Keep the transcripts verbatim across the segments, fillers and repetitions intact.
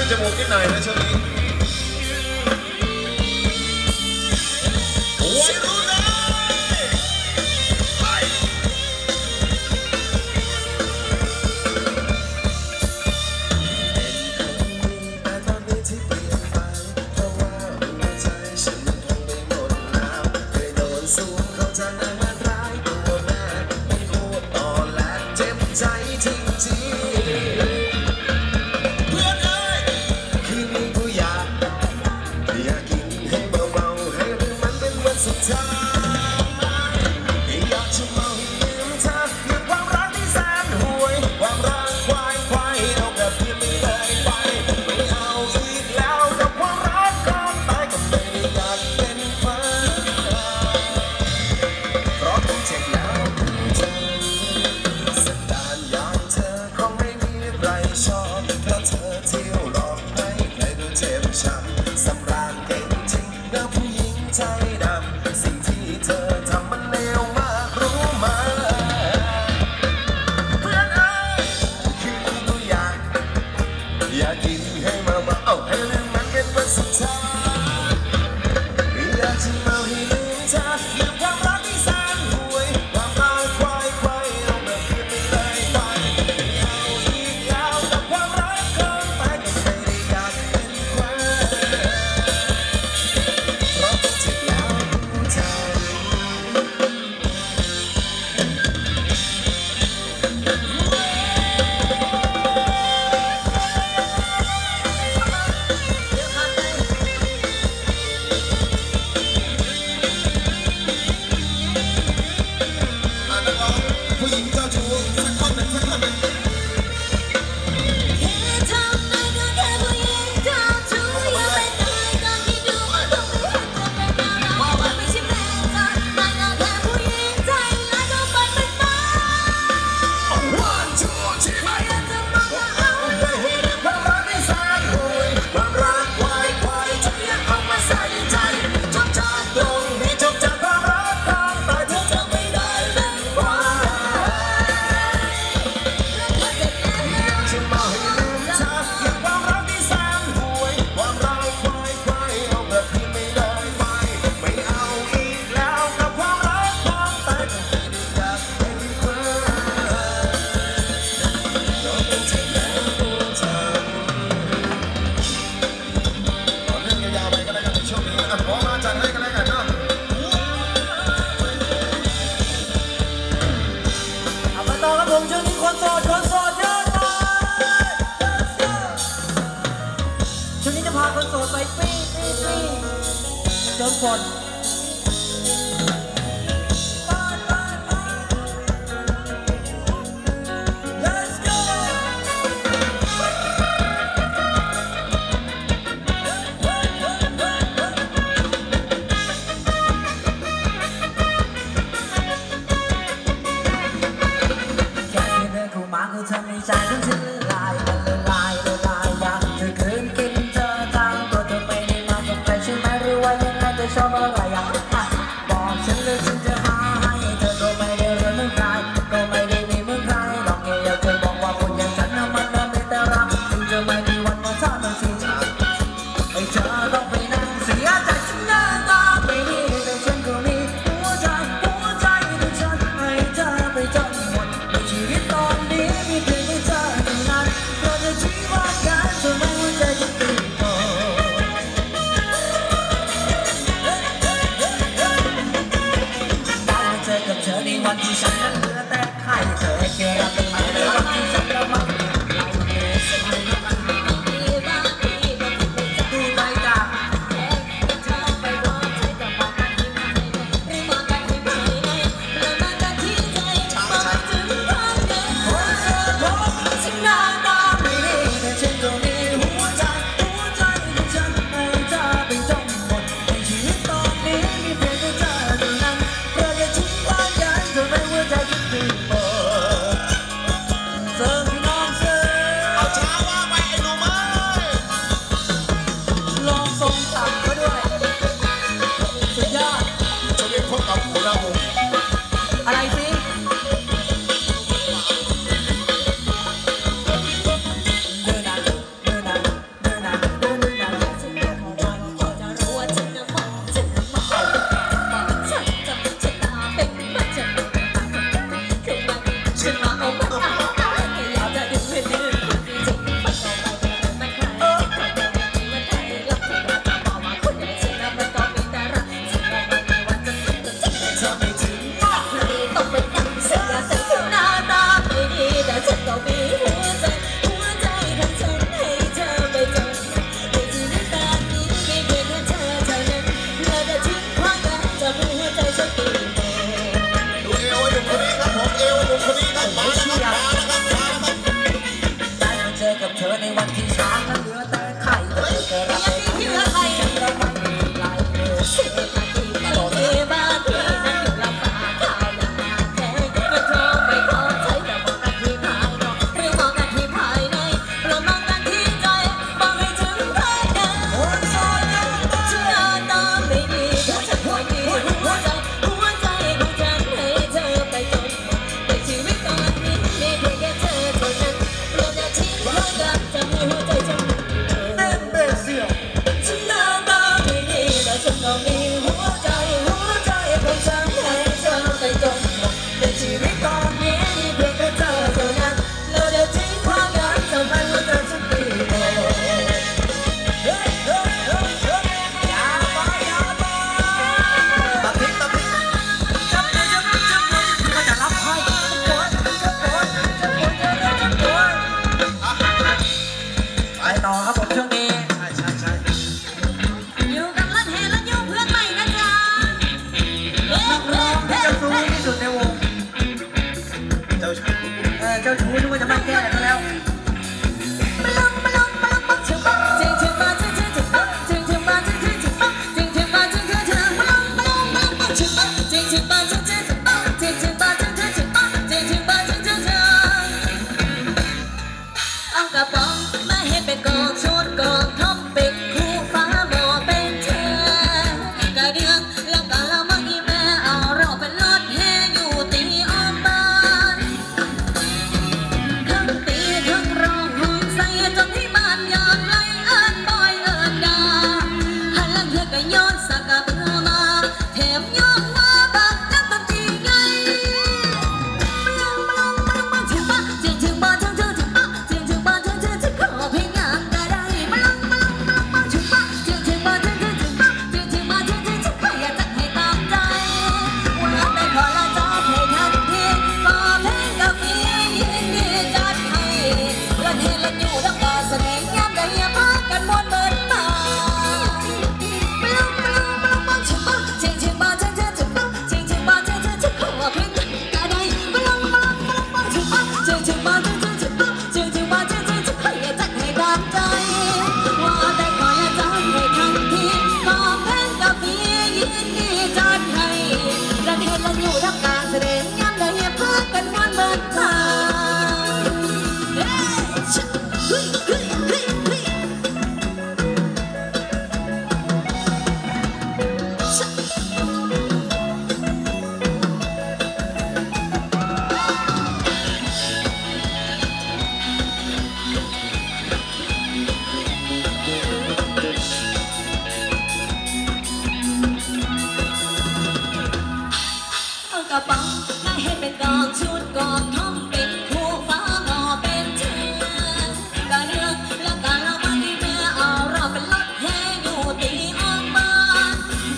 จมูกนิดหน่อยนะช่วงนี้วัยรุ่นเลยจนฝนทำให้ใจฉันละลายละลายละลายอยากจะคืนกินเธอทางตัวเธอไม่ได้มากับใครใช่ไหมหรือว่ายังไงเธอชอบอะไรอยากบอกฉันเลยฉันจะหาให้เธอก็ไม่ได้เรื่องเมืองใครก็ไม่ได้มีเมืองใครหรอกอยากจะบอกว่าคนอย่างฉันนั้นมันไม่แต่รักถึงจะไม่มีวันมาทำมันสิไอ้เธอต้องไปนั่งเสียใจฉันหน้าตาไม่ดีแต่ฉันก็มีหัวใจหัวใจที่ฉันให้เธอไปจนหมดในชีวิตตอนนี้มีเพียงแค่เธอเท่านั้นก็จะชี้ว่าการทำไมหัวใจฉันตื่นโตได้เจอกับเธอในวันที่ฉันนั้นเหลือแต่ให้เธอให้แค่รับเป็นไหมในวันที่ฉันละมันเราเกลียดสักหน่อยวันที่ช้างก็เหลือแต่ไข่แต่เกิดอะไรที่เหลือไข่เราไม่มีไรเลยสิบนาทีตลอดที่บ้านที่นั่นอยู่ลำบากข้าวยังมาแค่ก็โทรไม่พอใช้แต่มองกันที่ภายนอกหรือมองกันที่ภายในเรามองกันที่ใจมองให้ถึงภายในคนโสดยังเชื่อตาไม่ดีถ้าฉันหัวดีหัวใจหัวใจของฉันให้เธอไปจนหมดในชีวิตตอนนี้มีเพียงแค่เธอเท่านั้นเราจะทิ้งเธอกับจะมีหัวใจฉันเต็มเบสเสียวฉันหน้าตาไม่ดีแต่ฉันก็มีหัวใจหัวใจของฉันให้เธอไปจนหมดในชีวิตตอนนี้มีเพียงแค่เธอเท่านั้นเราจะทิ้งความรักทำให้หัวใจฉันดีโอ้เฮ้ยเฮ้ยเฮ้ยเฮ้ยอย่าไปอย่าไปตัดทิ้งตัดทิ้งจับเลยจับจับเลยก็จะรับให้จับปวดจับปวดจับปวดจับปวดไปต่อครับผมช่วงนี้ใช่ใช่ใช่อยู่กับรัฐเฮและยูเพื่อนใหม่นะจ๊ะเฮ้นักร้องที่เจ้าชู้ที่สุดในวงเจ้าชู้เออเจ้าชู้นึกว่าจะไม่แก้กันแล้วมาลองมาลองมาลองมาถึงบ้านถึงถึงบ้านถึงถึงถึงบ้านถึงถึงบ้านถึงถึงถึงบ้านถึงถึงบ้านถึงถึงถึงมาลองมาลองมาลองมาถึงบ้านถึงถึงบ้านถึงถึงถึงบ้านถึงถึงบ้านถึงถึงถึงบ้านถึงถึงบ้านถึงถึงถึงเอากระป๋องมาเห็นเป็นกองชุดกองท็อปเป็นคู่ฟ้าหมอเป็นเธอกระเดืองแล้วก็เรามาอีแม่เอาเราเป็นรถแห่อยู่ตีอ้อมบ้านทั้งตีทั้งร้องห้องใส่จนที่บ้านอยากไล่เอิ้นบอยเอิ้นดาหันหลังเธอก็ย้อนสักกะเบื่อมาแถมย้อนว่าบักนักดนตรีไงมาลองมาลองมาลองมาถึงบ้านถึงถึงบ้านถึงถึงถึงบ้านถึงถึงบ้านถึงถึงถึงขอเพลงงานก็ได้มาลองมาลองมาลองมาถึงบ้านถึงถึงบ้านถึงถึงถึงบ้านถึงถึงบ้านถึงถึงถึงขออยากจะให้ตามใจว่าแต่ขอละจอบให้ทันทีขอเพลงกับพี่ยินดีจัดให้รันเฮลันอยู่แล้วก็แสดงย้ำได้อย่าพากันมวนเบิดมามาลองมาลองมาลองมาถึงบ้านถึงถึงบ้านถึงถึงถึงบ้านถึงถึงบ้านถึงถึงถึงขอเพลงก็ได้มาลองมาลองมาลองมาถึงบ้านถึงถึงบ้านถึงถึงถึงบ้านถึงถึงบ้านถึงถึงถึงขออยากจะให้ตามใจว่าแต่ขออยากจะให้ทันทีขอเพลงกับพี่ยินดีจัดให้รันเฮลันอยู่ทั้งการแสดงย้ำได้อย่าพากันมวนเบิดมาเฮ้ยเฮ้ยเฮ้ยเฮ้ยเฮ้ยเอากระเป๋ามาให้เป็นกองชุดกองท่อมเป็นคู่ฟ้าหมอเป็นเธอกระเดืองแล้วก็เรามาที่แม่เอาเราเป็นรถแห่อยู่ตีออกบ้าน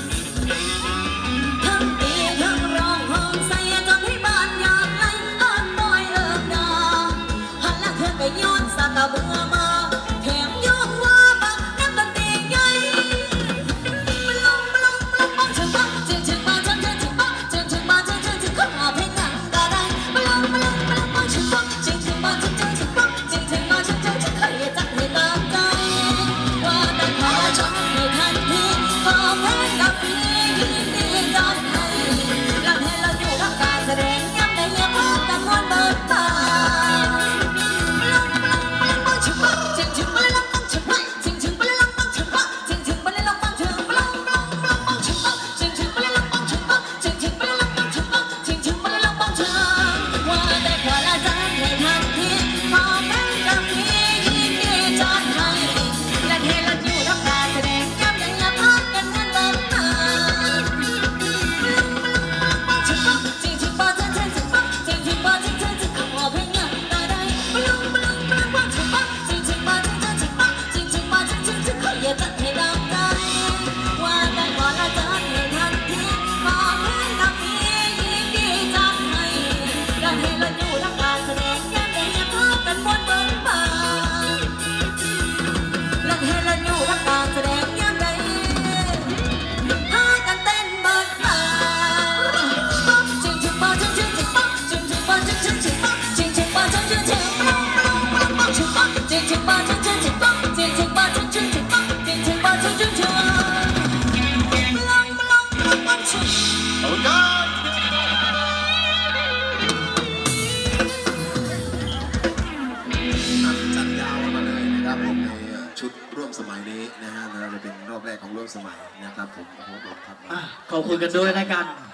ทั้งตีทั้งร้องห้องใส่จนให้บ้านอยากไล่เอิ้นบอยเอิ้นดาหันหลังเธอก็ย้อนสักกะเบื่อมาแถมย้อนว่าบักนักดนตรีไงมาลองมาลองมาลองมาถึงบ้านถึงถึงบ้านถึงถึงถึงบ้านถึงถึงบ้านถึงถึงถึงขอสมัยนะครับผมโอ้โหบอกครับอ่ะขอบคุณกันด้วยนะกัน